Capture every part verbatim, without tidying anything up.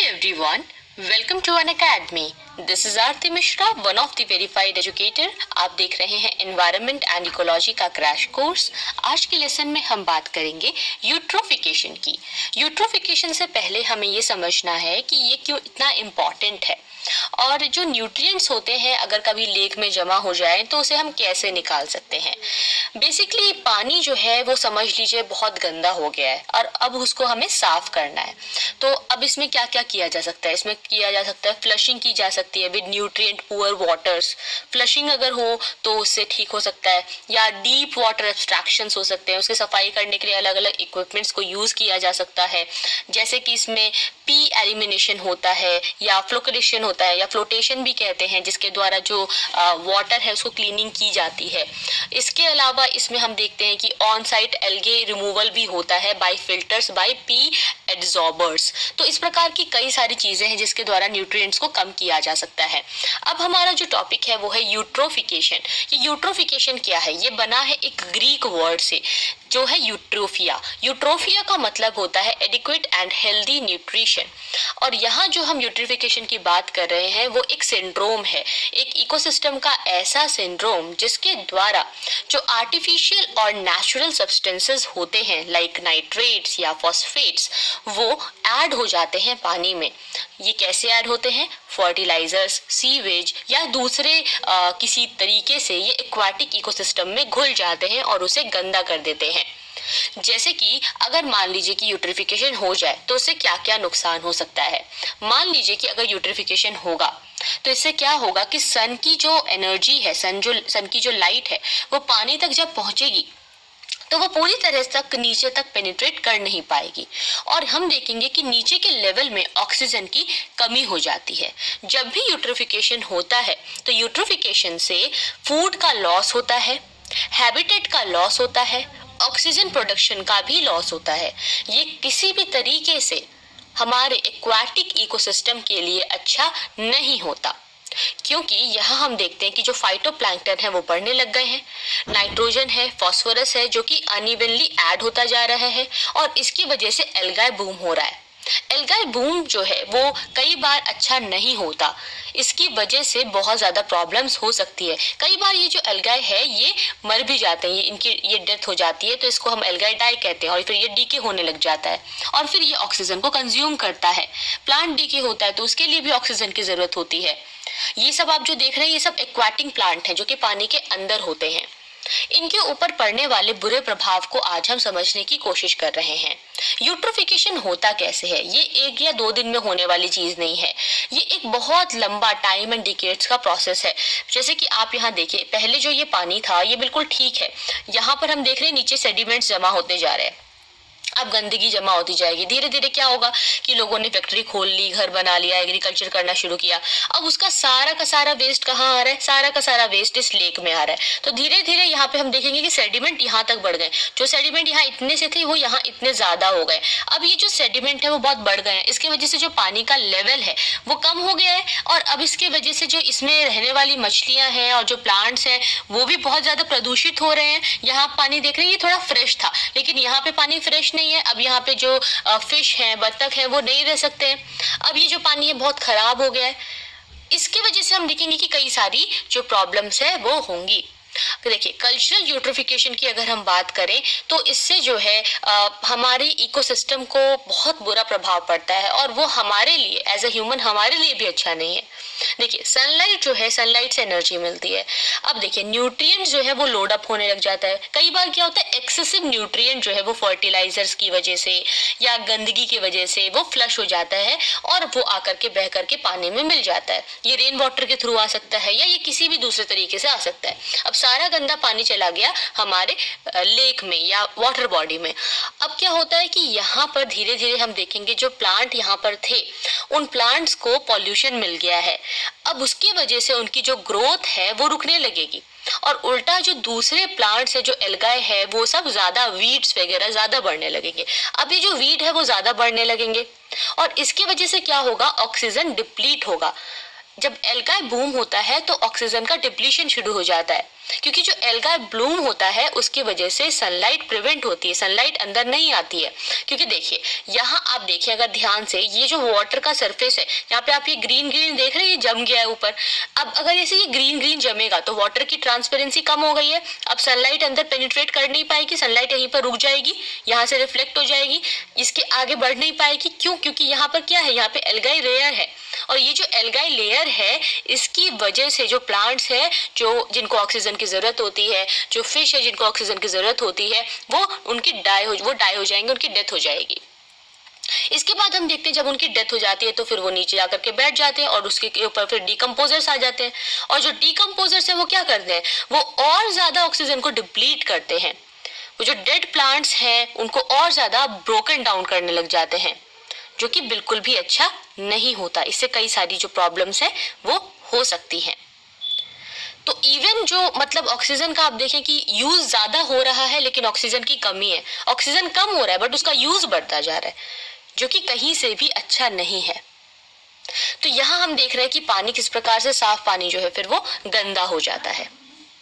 everyone, welcome to an academy. This is Aarti Mishra, one of the verified educator. आप देख रहे हैं Environment and Ecology का crash course. आज के लेसन में हम बात करेंगे यूट्रोफिकेशन की। यूट्रोफिकेशन से पहले हमें ये समझना है कि ये क्यों इतना इम्पॉर्टेंट है और जो न्यूट्रिएंट्स होते हैं अगर कभी लेक में जमा हो जाए तो उसे हम कैसे निकाल सकते हैं। बेसिकली पानी जो है वो समझ लीजिए बहुत गंदा हो गया है और अब उसको हमें साफ करना है। तो अब इसमें क्या क्या किया जा सकता है? इसमें किया जा सकता है फ्लशिंग की जा सकती है with nutrient poor waters. Flushing अगर हो तो उससे ठीक हो सकता है, या डीप वाटर एब्स्ट्रैक्शंस हो सकते हैं। उसकी सफाई करने के लिए अलग अलग इक्विपमेंट्स को यूज किया जा सकता है, जैसे कि इसमें पी एलिमिनेशन होता है या फ्लोकलेशन होता है या फ्लोटेशन भी कहते हैं, जिसके द्वारा जो वाटर है उसको क्लीनिंग की जाती है। इसके अलावा इसमें हम देखते हैं कि ऑन साइट एल्गे रिमूवल भी होता है by filters by P adsorbers. तो इस प्रकार की कई सारी चीजें हैं जिसके द्वारा न्यूट्रिएंट्स को कम किया जा सकता है। अब हमारा जो टॉपिक है वो है यूट्रोफिकेशन। ये यूट्रोफिकेशन क्या है? ये बना है एक ग्रीक वर्ड से जो है यूट्रोफिया। यूट्रोफिया का मतलब होता है एडिक्वेट एंड हेल्दी न्यूट्रिशन। और यहाँ जो हम यूट्रिफिकेशन की बात कर रहे हैं वो एक सिंड्रोम है, एक इकोसिस्टम का ऐसा सिंड्रोम जिसके द्वारा जो आर्टिफिशियल और नेचुरल सब्सटेंसेस होते हैं लाइक नाइट्रेट्स या फॉस्फेट्स वो ऐड हो जाते हैं पानी में। ये कैसे ऐड होते हैं? फर्टिलाइजर्स, सीवेज या दूसरे आ, किसी तरीके से ये एक्वाटिक इकोसिस्टम में घुल जाते हैं और उसे गंदा कर देते हैं। जैसे कि अगर मान लीजिए कि यूट्रिफिकेशन हो जाए तो उससे क्या क्या नुकसान हो सकता है। मान लीजिए कि अगर यूट्रिफिकेशन होगा तो इससे क्या होगा कि सन की जो एनर्जी है, सन जो सन की जो लाइट है वो पानी तक जब पहुंचेगी तो वो पूरी तरह तक नीचे तक पेनिट्रेट कर नहीं पाएगी और हम देखेंगे कि नीचे के लेवल में ऑक्सीजन की कमी हो जाती है। जब भी यूट्रिफिकेशन होता है तो यूट्रिफिकेशन से फूड का लॉस होता है, हैबिटेट का लॉस होता है, ऑक्सीजन प्रोडक्शन का भी लॉस होता है। ये किसी भी तरीके से हमारे एक्वाटिक इकोसिस्टम के लिए अच्छा नहीं होता, क्योंकि यहाँ हम देखते हैं कि जो फाइटोप्लैंक्टन है वो बढ़ने लग गए हैं। नाइट्रोजन है, फास्फोरस है जो कि अनइवनली ऐड होता जा रहा है और इसकी वजह से एल्गाई बूम हो रहा है। एल्गाई बूम जो है वो कई बार अच्छा नहीं होता, इसकी वजह से बहुत ज़्यादा प्रॉब्लम्स हो सकती है। कई बार ये जो एल्गाई है ये मर भी जाते हैं, ये इनकी ये डेथ हो जाती है तो इसको हम एल्गाई डाई कहते हैं और फिर ये डीके होने लग जाता है और फिर ये ऑक्सीजन को कंज्यूम करता है। प्लांट डीके होता है तो उसके लिए भी ऑक्सीजन की ज़रूरत होती है। ये सब आप जो देख रहे हैं ये सब एक्वाटिक प्लांट हैं जो कि पानी के अंदर होते हैं। इनके ऊपर पड़ने वाले बुरे प्रभाव को आज हम समझने की कोशिश कर रहे हैं। यूट्रोफिकेशन होता कैसे है? ये एक या दो दिन में होने वाली चीज नहीं है, ये एक बहुत लंबा टाइम एंड डिकेड्स का प्रोसेस है। जैसे कि आप यहाँ देखिए, पहले जो ये पानी था ये बिल्कुल ठीक है, यहाँ पर हम देख रहे हैं नीचे सेडिमेंट्स जमा होते जा रहे हैं। अब गंदगी जमा होती जाएगी, धीरे धीरे क्या होगा कि लोगों ने फैक्ट्री खोल ली, घर बना लिया, एग्रीकल्चर करना शुरू किया। अब उसका सारा का सारा वेस्ट कहाँ आ रहा है? सारा का सारा वेस्ट इस लेक में आ रहा है। तो धीरे धीरे यहाँ पे हम देखेंगे कि सेडिमेंट यहाँ तक बढ़ गए। जो सेडिमेंट यहाँ इतने से थे वो यहाँ इतने ज्यादा हो गए। अब ये जो सेडिमेंट है वो बहुत बढ़ गए हैं, इसके वजह से जो पानी का लेवल है वो कम हो गया है और अब इसके वजह से जो इसमें रहने वाली मछलियां हैं और जो प्लांट्स हैं वो भी बहुत ज्यादा प्रदूषित हो रहे हैं। यहाँ पानी देख रहे हैं ये थोड़ा फ्रेश था, लेकिन यहाँ पे पानी फ्रेश नहीं है। अब यहाँ पे जो फिश हैं, बत्तख हैं, वो नहीं रह सकते हैं। अब ये जो पानी है बहुत खराब हो गया है। इसकी वजह से हम देखेंगे कि कई सारी जो प्रॉब्लम्स है वो होंगी। देखिए, कल्चरल यूट्रिफिकेशन की अगर हम बात करें तो इससे जो है आ, हमारे इकोसिस्टम को बहुत बुरा प्रभाव पड़ता है और वो हमारे लिए एज अ ह्यूमन हमारे लिए भी अच्छा नहीं है। देखिए, सनलाइट जो है, सनलाइट से एनर्जी मिलती है। अब देखिए, न्यूट्रिएंट्स जो है वो लोड अप होने लग जाता है। कई बार क्या होता है, एक्सेसिव न्यूट्रिएंट जो है वो फर्टिलाइजर्स की वजह से या गंदगी की वजह से वो फ्लश हो जाता है और वो आकर के बह करके पानी में मिल जाता है। ये रेन वाटर के थ्रू आ सकता है या ये किसी भी दूसरे तरीके से आ सकता है। अब सारा गंदा पानी चला गया हमारे लेक में या वाटर बॉडी में। अब क्या होता है कि यहाँ पर धीरे धीरे हम देखेंगे जो प्लांट यहाँ पर थे उन प्लांट्स को पॉल्यूशन मिल गया है। अब उसकी वजह से उनकी जो ग्रोथ है वो रुकने लगेगी और उल्टा जो दूसरे प्लांट्स है, जो एल्गाई है, वो सब ज्यादा वीड्स वगैरह ज्यादा बढ़ने लगेंगे। अब ये जो वीड है वो ज्यादा बढ़ने लगेंगे और इसकी वजह से क्या होगा, ऑक्सीजन डिप्लीट होगा। जब एल्गाई बूम होता है तो ऑक्सीजन का डिप्लीशन शुरू हो जाता है। क्योंकि जो एल्गाई ब्लूम होता है उसकी वजह से सनलाइट प्रिवेंट होती है, सनलाइट अंदर नहीं आती है। क्योंकि देखिए यहाँ आप देखिए अगर ध्यान से, ये जो वाटर का सरफेस है यहाँ पे आप ये ग्रीन ग्रीन देख रहे हैं, ये जम गया है ऊपर। अब अगर ऐसे ये ग्रीन ग्रीन जमेगा तो वाटर की ट्रांसपेरेंसी कम हो गई है, अब सनलाइट अंदर पेनिट्रेट कर नहीं पाएगी, सनलाइट यहीं पर रुक जाएगी, यहाँ से रिफ्लेक्ट हो जाएगी, इसके आगे बढ़ नहीं पाएगी। क्यों? क्योंकि यहाँ पर क्या है, यहाँ पे एल्गाई लेयर है, और ये जो एल्गाई लेयर है इसकी वजह से जो प्लांट्स है जो जिनको ऑक्सीजन की जरूरत होती है, जो फिश है जिनको ऑक्सीजन की जरूरत होती है, वो उनकी डाई हो वो डाई हो जाएंगे, उनकी डेथ हो जाएगी। इसके बाद हम देखते हैं जब उनकी डेथ हो जाती है तो फिर वो नीचे जाकर के बैठ जाते हैं और उसके ऊपर फिर डिकम्पोजर्स आ जाते हैं, और जो डिकम्पोजर्स है वो क्या करते हैं, वो और ज्यादा ऑक्सीजन को डिप्लीट करते हैं। वो जो डेड प्लांट्स हैं उनको और ज्यादा ब्रोकन डाउन करने लग जाते हैं, जो कि बिल्कुल भी अच्छा नहीं होता। इससे कई सारी जो प्रॉब्लम्स है वो हो सकती हैं। तो इवन जो मतलब ऑक्सीजन का आप देखें कि यूज ज्यादा हो रहा है लेकिन ऑक्सीजन की कमी है, ऑक्सीजन कम हो रहा है बट उसका यूज बढ़ता जा रहा है, जो कि कहीं से भी अच्छा नहीं है। तो यहाँ हम देख रहे हैं कि पानी किस प्रकार से, साफ पानी जो है फिर वो गंदा हो जाता है।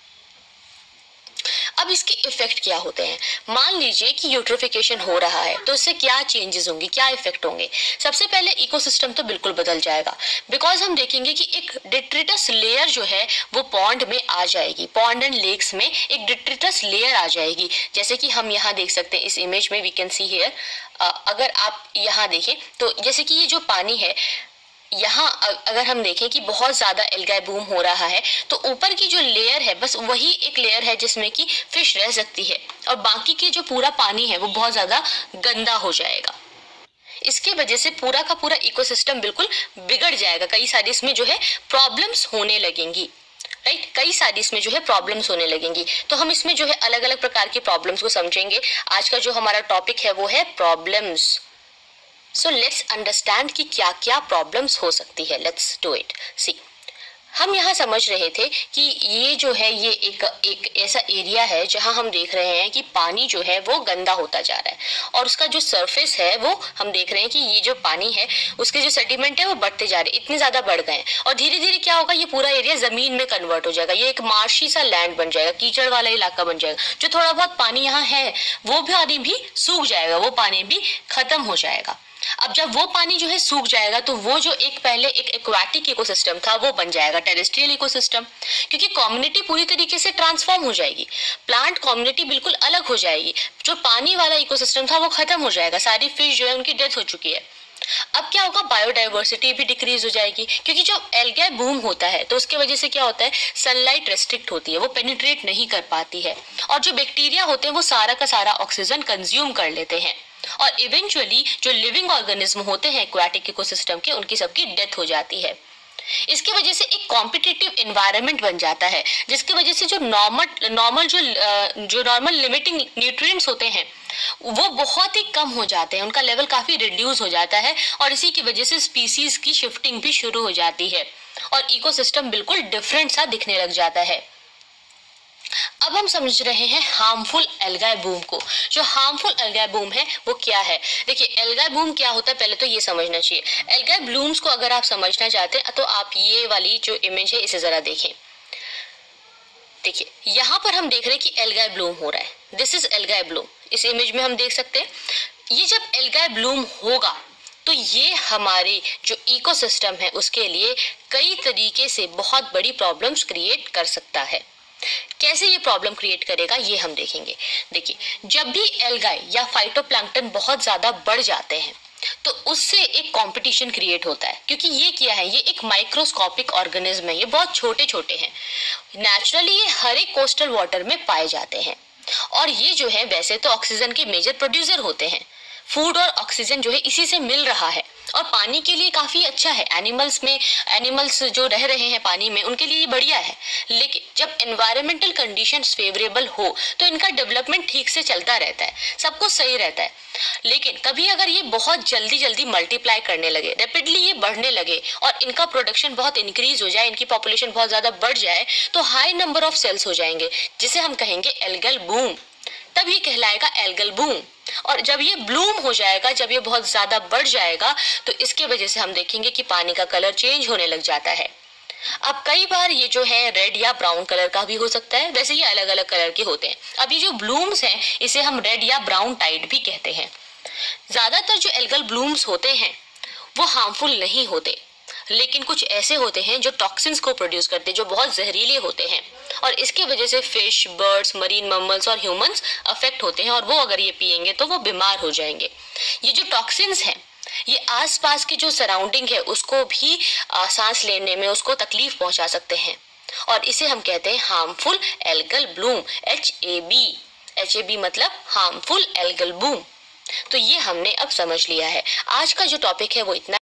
अब इसके इफेक्ट क्या होते हैं? मान लीजिए कि यूट्रोफिकेशन हो रहा है तो इससे क्या चेंजेस होंगे, क्या इफेक्ट होंगे? सबसे पहले इकोसिस्टम तो बिल्कुल बदल जाएगा, बिकॉज हम देखेंगे कि एक डिट्रिटस लेयर जो है वो पॉन्ड में आ जाएगी, पॉन्ड एंड लेक्स में एक डिट्रिटस लेयर आ जाएगी। जैसे कि हम यहाँ देख सकते हैं इस इमेज में, वी कैन सी हियर, अगर आप यहाँ देखें तो जैसे कि ये जो पानी है यहाँ अगर हम देखें कि बहुत ज्यादा एल्गाई बूम हो रहा है तो ऊपर की जो लेयर है बस वही एक लेयर है जिसमें कि फिश रह सकती है, और बाकी की जो पूरा पानी है वो बहुत ज्यादा गंदा हो जाएगा। इसकी वजह से पूरा का पूरा इकोसिस्टम बिल्कुल बिगड़ जाएगा, कई सारी इसमें जो है प्रॉब्लम्स होने लगेंगी, राइट, कई सारी इसमें जो है प्रॉब्लम्स होने लगेंगी। तो हम इसमें जो है अलग अलग प्रकार की प्रॉब्लम्स को समझेंगे। आज का जो हमारा टॉपिक है वो है प्रॉब्लम्स। सो लेट्स अंडरस्टैंड कि क्या क्या प्रॉब्लम्स हो सकती है। Let's do it. सी, हम यहाँ समझ रहे थे कि ये जो है ये एक एक ऐसा एरिया है जहाँ हम देख रहे हैं कि पानी जो है वो गंदा होता जा रहा है, और उसका जो सरफेस है वो हम देख रहे हैं कि ये जो पानी है उसके जो सेडिमेंट है वो बढ़ते जा रहे हैं, इतने ज्यादा बढ़ गए हैं, और धीरे धीरे क्या होगा, ये पूरा एरिया जमीन में कन्वर्ट हो जाएगा, ये एक मार्शी सा लैंड बन जाएगा, कीचड़ वाला इलाका बन जाएगा। जो थोड़ा बहुत पानी यहाँ है वो पानी भी सूख जाएगा, वो पानी भी खत्म हो जाएगा। अब जब वो पानी जो है सूख जाएगा तो वो जो एक पहले एक एक्वाटिक इकोसिस्टम था वो बन जाएगा टेरेस्ट्रियल इकोसिस्टम, क्योंकि कम्युनिटी पूरी तरीके से ट्रांसफॉर्म हो जाएगी, प्लांट कम्युनिटी बिल्कुल अलग हो जाएगी। जो पानी वाला इकोसिस्टम था वो खत्म हो जाएगा, सारी फिश जो है उनकी डेथ हो चुकी है। अब क्या होगा, बायोडाइवर्सिटी भी डिक्रीज हो जाएगी, क्योंकि जो एल्गाई बूम होता है तो उसके वजह से क्या होता है, सनलाइट रेस्ट्रिक्ट होती है, वो पेनिट्रेट नहीं कर पाती है, और जो बैक्टीरिया होते हैं वो सारा का सारा ऑक्सीजन कंज्यूम कर लेते हैं, और इवेंचुअली जो लिविंग ऑर्गेनिज्म होते हैं एक्वाटिक इकोसिस्टम के, उनकी सबकी डेथ हो जाती है। इसकी वजह से एक कॉम्पिटिटिव एनवायरनमेंट बन जाता है, जिसकी वजह से जो नॉर्मल नॉर्मल जो जो नॉर्मल लिमिटिंग न्यूट्रिएंट्स होते हैं वो बहुत ही कम हो जाते हैं, उनका लेवल काफी रिड्यूस हो जाता है, और इसी की वजह से स्पीसीज की शिफ्टिंग भी शुरू हो जाती है और इकोसिस्टम बिल्कुल डिफरेंट सा दिखने लग जाता है। अब हम समझ रहे हैं हार्मफुल एल्गाई बूम को। जो हार्मफुल एल्गाई बूम है वो क्या है? देखिए, एल्गाई बूम क्या होता है पहले तो ये समझना चाहिए। एल्गाई ब्लूम्स को अगर आप समझना चाहते हैं तो आप ये वाली जो इमेज है इसे जरा देखें। देखिए, यहाँ पर हम देख रहे हैं कि एल्गाई ब्लूम हो रहा है, दिस इज एल्गाई ब्लूम। इस इमेज में हम देख सकते हैं ये जब एल्गाई ब्लूम होगा तो ये हमारे जो इकोसिस्टम है उसके लिए कई तरीके से बहुत बड़ी प्रॉब्लम्स क्रिएट कर सकता है। कैसे ये प्रॉब्लम क्रिएट करेगा ये हम देखेंगे। देखिए, जब भी एल्गाई या फाइटोप्लैंक्टन बहुत ज्यादा बढ़ जाते हैं तो उससे एक कंपटीशन क्रिएट होता है, क्योंकि ये क्या है, ये एक माइक्रोस्कोपिक ऑर्गेनिज्म है, ये बहुत छोटे छोटे हैं। नेचुरली ये हर एक कोस्टल वाटर में पाए जाते हैं, और ये जो है वैसे तो ऑक्सीजन के मेजर प्रोड्यूसर होते हैं। फूड और ऑक्सीजन जो है इसी से मिल रहा है, और पानी के लिए काफी अच्छा है। एनिमल्स में एनिमल्स जो रह रहे हैं पानी में उनके लिए बढ़िया है, लेकिन जब एनवायरमेंटल कंडीशंस फेवरेबल हो तो इनका डेवलपमेंट ठीक से चलता रहता है, सब कुछ सही रहता है। लेकिन कभी अगर ये बहुत जल्दी जल्दी मल्टीप्लाई करने लगे, रैपिडली ये बढ़ने लगे और इनका प्रोडक्शन बहुत इंक्रीज हो जाए, इनकी पॉपुलेशन बहुत ज्यादा बढ़ जाए तो हाई नंबर ऑफ सेल्स हो जाएंगे, जिसे हम कहेंगे एल्गल बूम। तब ये कहलाएगा एल्गल बूम। और जब ये ब्लूम हो जाएगा, जब ये बहुत ज्यादा बढ़ जाएगा तो इसके वजह से हम देखेंगे कि पानी का कलर चेंज होने लग जाता है। अब कई बार ये जो है रेड या ब्राउन कलर का भी हो सकता है, वैसे ये अलग अलग कलर के होते हैं। अब ये जो ब्लूम्स हैं इसे हम रेड या ब्राउन टाइड भी कहते हैं। ज्यादातर जो एल्गल ब्लूम्स होते हैं वो हार्मफुल नहीं होते, लेकिन कुछ ऐसे होते हैं जो टॉक्सिन्स को प्रोड्यूस करते हैं, जो बहुत जहरीले होते हैं, और इसके वजह से फिश, बर्ड्स, मरीन मैमल्स और ह्यूमंस अफेक्ट होते हैं, और वो अगर ये पिएंगे तो वो बीमार हो जाएंगे। ये जो टॉक्सिन्स हैं ये आसपास की जो सराउंडिंग है उसको भी आ, सांस लेने में उसको तकलीफ पहुंचा सकते हैं, और इसे हम कहते हैं harmful algal bloom, H A B. H A B मतलब हार्मफुल एल्गल ब्लूम। तो ये हमने अब समझ लिया है। आज का जो टॉपिक है वो इतना